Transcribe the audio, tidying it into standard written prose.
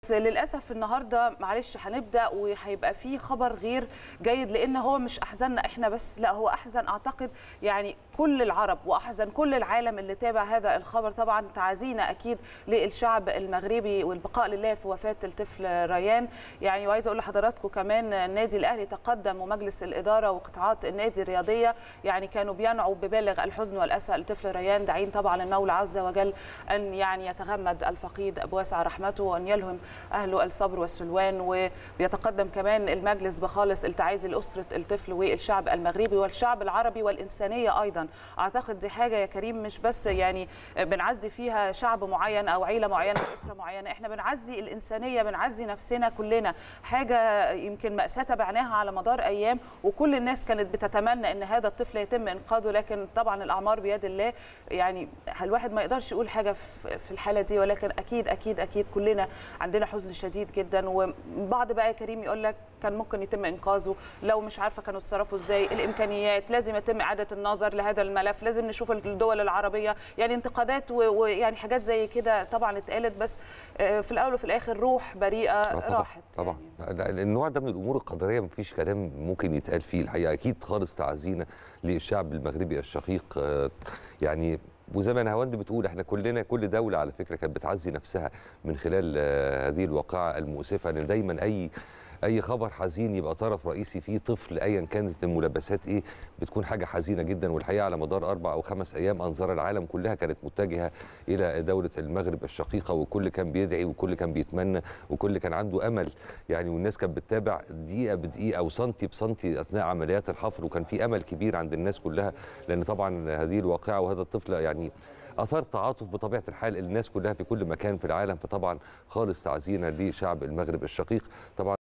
للأسف النهارده معلش هنبدأ وهيبقى فيه خبر غير جيد، لأن هو مش أحزننا إحنا بس، لا هو أحزن أعتقد يعني كل العرب وأحزن كل العالم اللي تابع هذا الخبر. طبعا تعازينا أكيد للشعب المغربي والبقاء لله في وفاة الطفل ريان. يعني وعايزة أقول لحضراتكم كمان النادي الأهلي تقدم ومجلس الإدارة وقطاعات النادي الرياضية يعني كانوا بينعوا ببالغ الحزن والأسى لطفل ريان، داعين طبعا المولى عز وجل أن يعني يتغمد الفقيد بواسع رحمته وأن يلهم أهله الصبر والسلوان. وبيتقدم كمان المجلس بخالص التعازي لأسرة الطفل والشعب المغربي والشعب العربي والإنسانية أيضا. أعتقد دي حاجة يا كريم مش بس يعني بنعزي فيها شعب معين أو عيلة معينة أو أسرة معينة، إحنا بنعزي الإنسانية، بنعزي نفسنا كلنا. حاجة يمكن مأساة تابعناها على مدار أيام وكل الناس كانت بتتمنى أن هذا الطفل يتم إنقاذه، لكن طبعا الأعمار بيد الله. يعني الواحد ما يقدرش يقول حاجة في الحالة دي، ولكن أكيد أكيد أكيد كلنا عندنا حزن شديد جدا. وبعض بقى يا كريم يقول لك كان ممكن يتم انقاذه، لو مش عارفه كانوا اتصرفوا ازاي، الامكانيات، لازم يتم اعاده النظر لهذا الملف، لازم نشوف الدول العربيه، يعني انتقادات ويعني حاجات زي كده طبعا اتقالت، بس في الاول وفي الاخر روح بريئه راحت. طبعا يعني. النوع ده من الامور القدريه مفيش كلام ممكن يتقال فيه الحقيقه. اكيد خالص تعزينا للشعب المغربي الشقيق. يعني وزي ما نهاوند بتقول احنا كلنا كل دوله على فكره كانت بتعزي نفسها من خلال هذه الواقعه المؤسفه، ان دايما اي خبر حزين يبقى طرف رئيسي فيه طفل ايا كانت الملابسات ايه بتكون حاجه حزينه جدا. والحقيقه على مدار 4 أو 5 أيام انظار العالم كلها كانت متجهه الى دوله المغرب الشقيقه، وكل كان بيدعي وكل كان بيتمنى وكل كان عنده امل يعني. والناس كانت بتتابع دقيقه بدقيقه وسنتي بسنتي اثناء عمليات الحفر، وكان في امل كبير عند الناس كلها، لان طبعا هذه الواقعه وهذا الطفل يعني اثار تعاطف بطبيعه الحال الناس كلها في كل مكان في العالم. فطبعا خالص تعزينا لشعب المغرب الشقيق طبعا.